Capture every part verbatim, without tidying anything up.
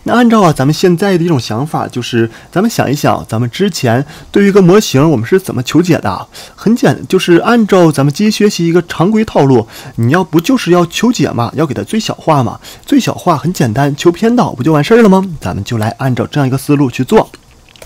那按照啊咱们现在的一种想法，就是咱们想一想，咱们之前对于一个模型我们是怎么求解的？很简，就是按照咱们机器学习一个常规套路，你要不就是要求解嘛，要给它最小化嘛，最小化很简单，求偏导不就完事儿了吗？咱们就来按照这样一个思路去做。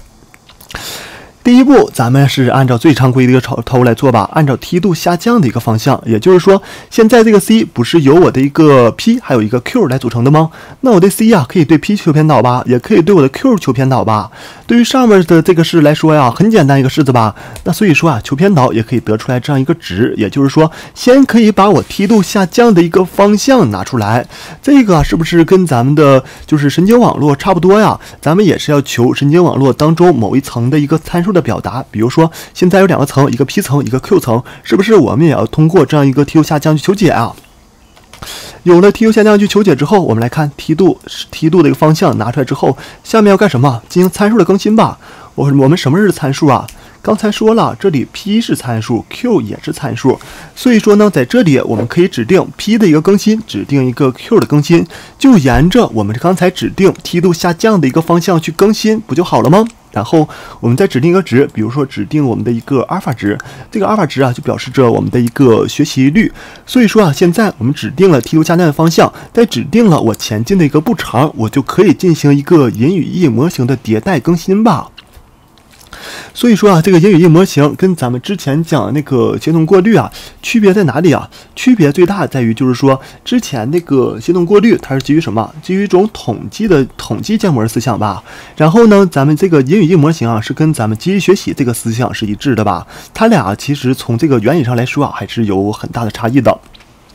第一步，咱们是按照最常规的一个套路来做吧，按照梯度下降的一个方向，也就是说，现在这个 C 不是由我的一个 P 还有一个 Q 来组成的吗？那我的 C 啊，可以对 P 求偏导吧，也可以对我的 Q 求偏导吧。对于上面的这个式来说呀，很简单一个式子吧。那所以说啊，求偏导也可以得出来这样一个值，也就是说，先可以把我梯度下降的一个方向拿出来。这个是不是跟咱们的就是神经网络差不多呀？咱们也是要求神经网络当中某一层的一个参数的表达，比如说现在有两个层，一个 P 层，一个 Q 层，是不是我们也要通过这样一个梯度下降去求解啊？有了梯度下降去求解之后，我们来看梯度梯度的一个方向拿出来之后，下面要干什么？进行参数的更新吧。我我们什么是参数啊？刚才说了，这里 P 是参数 ，Q 也是参数，所以说呢，在这里我们可以指定 P 的一个更新，指定一个 Q 的更新，就沿着我们刚才指定梯度下降的一个方向去更新，不就好了吗？然后我们再指定一个值，比如说指定我们的一个阿尔法值，这个阿尔法值啊就表示着我们的一个学习率。所以说啊，现在我们指定了梯度下降的方向，再指定了我前进的一个步长，我就可以进行一个隐语义模型的迭代更新吧。所以说啊，这个隐语义模型跟咱们之前讲那个协同过滤啊，区别在哪里啊？区别最大在于就是说，之前那个协同过滤它是基于什么？基于一种统计的统计建模的思想吧。然后呢，咱们这个隐语义模型啊，是跟咱们机器学习这个思想是一致的吧？它俩其实从这个原理上来说啊，还是有很大的差异的。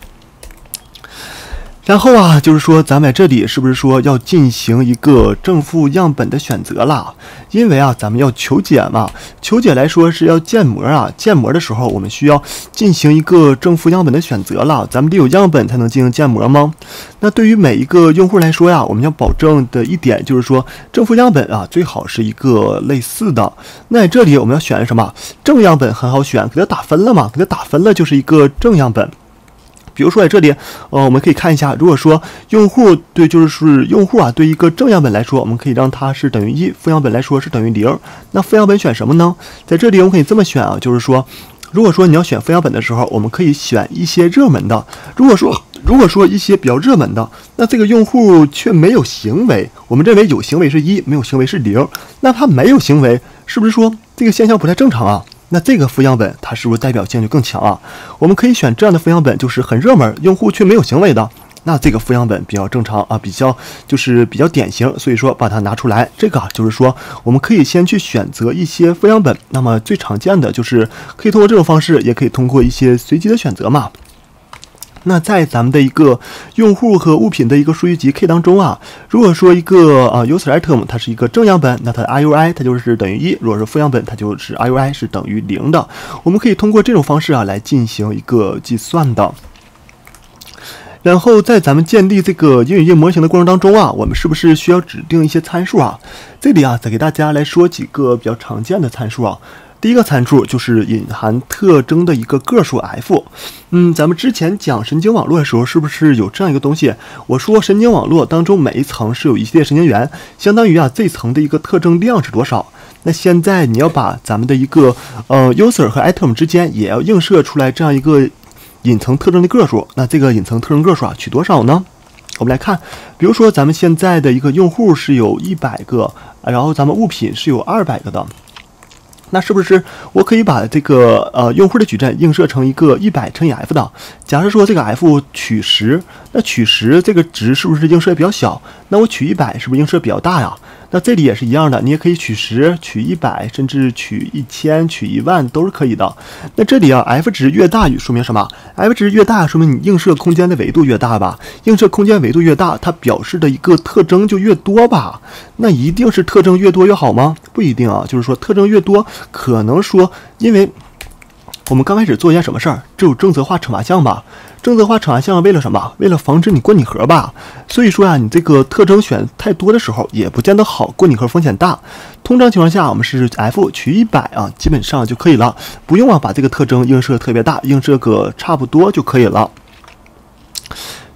然后啊，就是说咱们在这里是不是说要进行一个正负样本的选择啦？因为啊，咱们要求解嘛，求解来说是要建模啊，建模的时候我们需要进行一个正负样本的选择啦。咱们得有样本才能进行建模吗？那对于每一个用户来说呀，我们要保证的一点就是说，正负样本啊最好是一个类似的。那在这里我们要选什么？正样本很好选，给它打分了嘛，给它打分了就是一个正样本。比如说在这里，呃，我们可以看一下，如果说用户对就是用户啊，对一个正样本来说，我们可以让它是等于一；负样本来说是等于零。那负样本选什么呢？在这里我们可以这么选啊，就是说，如果说你要选负样本的时候，我们可以选一些热门的。如果说如果说一些比较热门的，那这个用户却没有行为，我们认为有行为是一，没有行为是零。那它没有行为，是不是说这个现象不太正常啊？那这个负样本它是不是代表性就更强啊？我们可以选这样的负样本，就是很热门，用户却没有行为的，那这个负样本比较正常啊，比较就是比较典型，所以说把它拿出来。这个啊，就是说我们可以先去选择一些负样本，那么最常见的就是可以通过这种方式，也可以通过一些随机的选择嘛。那在咱们的一个用户和物品的一个数据集 K 当中啊，如果说一个啊 user item 它是一个正样本，那它的 R U I 它就是等于一；如果是负样本，它就是 R U I 是等于零的。我们可以通过这种方式啊来进行一个计算的。然后在咱们建立这个隐语义模型的过程当中啊，我们是不是需要指定一些参数啊？这里啊，再给大家来说几个比较常见的参数啊。第一个参数就是隐含特征的一个个数 f。嗯，咱们之前讲神经网络的时候，是不是有这样一个东西？我说神经网络当中每一层是有一系列神经元，相当于啊这层的一个特征量是多少？那现在你要把咱们的一个呃 user 和 item 之间也要映射出来这样一个隐层特征的个数，那这个隐层特征个数啊取多少呢？我们来看，比如说咱们现在的一个用户是有一百个，然后咱们物品是有二百个的。那是不是我可以把这个呃用户的矩阵映射成一个一百乘以 f 的？假设说这个 f 取十，那取十这个值是不是映射比较小？那我取一百是不是映射比较大呀？那这里也是一样的，你也可以取十、取一百，甚至取一千、取一万都是可以的。那这里啊 ，f 值越大说明什么 ？f 值越大说明你映射空间的维度越大吧？映射空间维度越大，它表示的一个特征就越多吧？那一定是特征越多越好吗？不一定啊，就是说特征越多，可能说因为我们刚开始做一件什么事儿，只有正则化乘法项吧。正则化乘法项为了什么？为了防止你过拟合吧。所以说啊，你这个特征选太多的时候，也不见得好，过拟合风险大。通常情况下，我们是 f 取一百啊，基本上就可以了，不用啊把这个特征映射特别大，映射个差不多就可以了。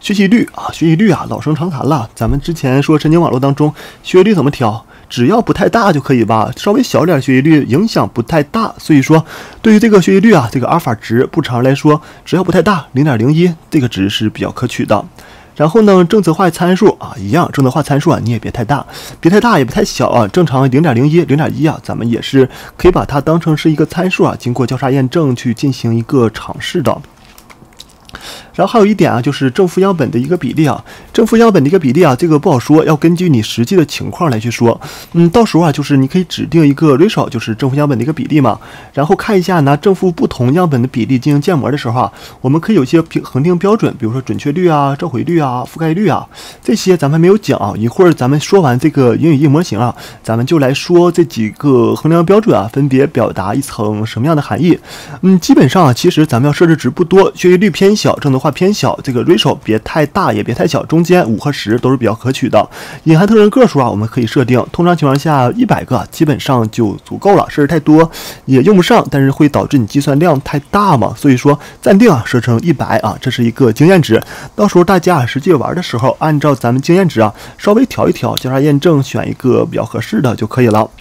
学习率啊，学习率啊，老生常谈了。咱们之前说神经网络当中学习率怎么调？只要不太大就可以吧，稍微小点学习率影响不太大。所以说，对于这个学习率啊，这个阿尔法值不常来说，只要不太大，零点零一这个值是比较可取的。然后呢，正则化参数啊，一样，正则化参数啊，你也别太大，别太大也别太小啊，正常零点零一、零点一啊，咱们也是可以把它当成是一个参数啊，经过交叉验证去进行一个尝试的。然后还有一点啊，就是正负样本的一个比例啊，正负样本的一个比例啊，这个不好说，要根据你实际的情况来去说。嗯，到时候啊，就是你可以指定一个 ratio， 就是正负样本的一个比例嘛，然后看一下拿正负不同样本的比例进行建模的时候啊，我们可以有一些评恒定标准，比如说准确率啊、召回率啊、覆盖率啊，这些咱们还没有讲啊。一会儿咱们说完这个英语义模型啊，咱们就来说这几个衡量标准啊，分别表达一层什么样的含义。嗯，基本上啊，其实咱们要设置值不多，学习率偏小，正则化偏小，这个 ratio 别太大也别太小，中间五和十都是比较可取的。隐含特征个数啊，我们可以设定，通常情况下一百个基本上就足够了，设置太多也用不上，但是会导致你计算量太大嘛，所以说暂定啊设成一百啊，这是一个经验值。到时候大家实际玩的时候，按照咱们经验值啊稍微调一调，交叉验证选一个比较合适的就可以了。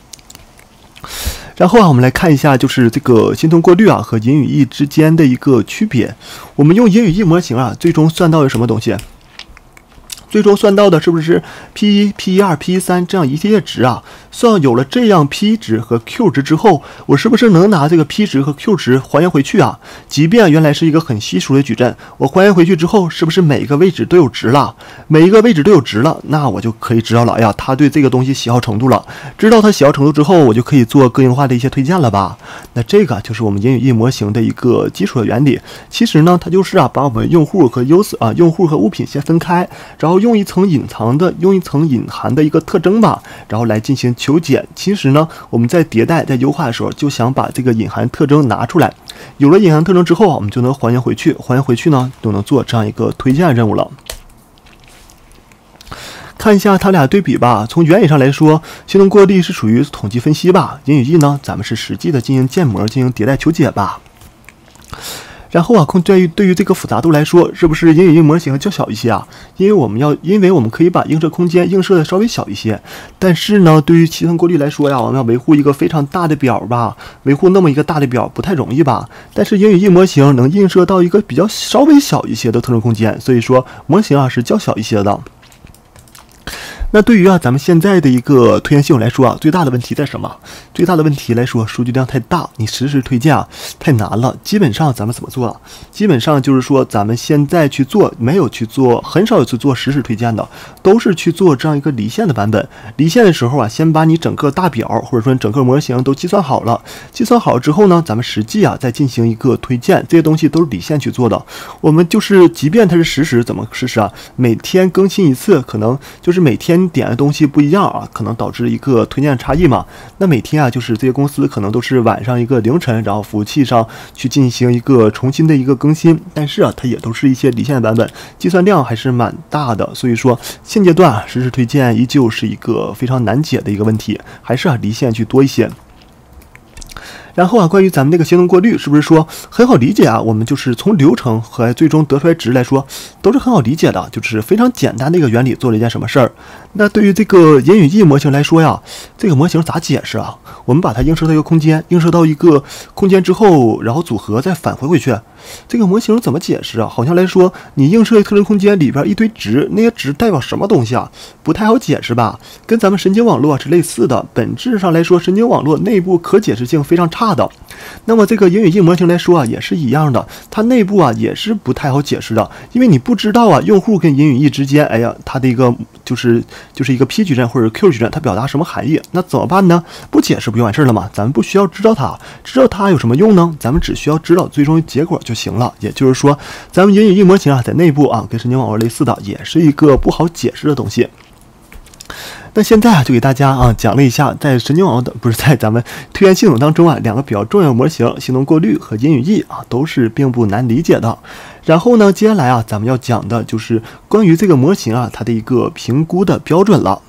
然后啊，我们来看一下，就是这个心通过率啊和隐语义之间的一个区别。我们用隐语义模型啊，最终算到的什么东西？最终算到的是不是 P 一、P 一二、P 一三这样一系列值啊？算有了这样 P 值和 Q 值之后，我是不是能拿这个 P 值和 Q 值还原回去啊？即便原来是一个很稀疏的矩阵，我还原回去之后，是不是每一个位置都有值了？每一个位置都有值了，那我就可以知道了，哎呀，他对这个东西喜好程度了。知道他喜好程度之后，我就可以做个性化的一些推荐了吧？那这个就是我们隐语义模型的一个基础的原理。其实呢，它就是啊，把我们用户和 user 啊，用户和物品先分开，然后用一层隐藏的、用一层隐含的一个特征吧，然后来进行求解。其实呢，我们在迭代、在优化的时候，就想把这个隐含特征拿出来。有了隐含特征之后啊，我们就能还原回去，还原回去呢，就能做这样一个推荐任务了。看一下它俩对比吧。从原理上来说，心通过率是属于统计分析吧，隐语义呢，咱们是实际的进行建模、进行迭代求解吧。然后啊，对于对于这个复杂度来说，是不是隐语义模型较小一些啊？因为我们要，因为我们可以把映射空间映射的稍微小一些。但是呢，对于心通过率来说呀，我们要维护一个非常大的表吧，维护那么一个大的表不太容易吧？但是隐语义模型能映射到一个比较稍微小一些的特征空间，所以说模型啊是较小一些的。那对于啊咱们现在的一个推荐系统来说啊，最大的问题在什么？最大的问题来说，数据量太大，你实时推荐啊太难了。基本上咱们怎么做啊？基本上就是说咱们现在去做，没有去做，很少有去做实时推荐的，都是去做这样一个离线的版本。离线的时候啊，先把你整个大表或者说整个模型都计算好了，计算好之后呢，咱们实际啊再进行一个推荐，这些东西都是离线去做的。我们就是即便它是实时，怎么实时啊？每天更新一次，可能就是每天点的东西不一样啊，可能导致一个推荐差异嘛。那每天啊，就是这些公司可能都是晚上一个凌晨，然后服务器上去进行一个重新的一个更新，但是啊，它也都是一些离线的版本，计算量还是蛮大的。所以说现阶段啊，实时推荐依旧是一个非常难解的一个问题，还是啊离线去多一些。然后啊，关于咱们这个心通过率，是不是说很好理解啊？我们就是从流程和最终得出来值来说，都是很好理解的，就是非常简单的一个原理，做了一件什么事儿。那对于这个隐语义模型来说呀，这个模型咋解释啊？我们把它映射到一个空间，映射到一个空间之后，然后组合再返回回去，这个模型怎么解释啊？好像来说，你映射特征空间里边一堆值，那些值代表什么东西啊？不太好解释吧？跟咱们神经网络是类似的，本质上来说，神经网络内部可解释性非常差的。那么这个隐语义模型来说啊，也是一样的，它内部啊也是不太好解释的，因为你不知道啊，用户跟隐语义之间，哎呀，它的一个就是就是一个 P 矩阵或者 Q 矩阵，它表达什么含义？那怎么办呢？不解释不就完事了吗？咱们不需要知道它，知道它有什么用呢？咱们只需要知道最终结果就行了。也就是说，咱们隐语义模型啊，在内部啊，跟神经网络类似的，也是一个不好解释的东西。那现在啊，就给大家啊讲了一下，在神经网络的不是在咱们推荐系统当中啊，两个比较重要的模型，心通过率和隐语义啊，都是并不难理解的。然后呢，接下来啊，咱们要讲的就是关于这个模型啊，它的一个评估的标准了。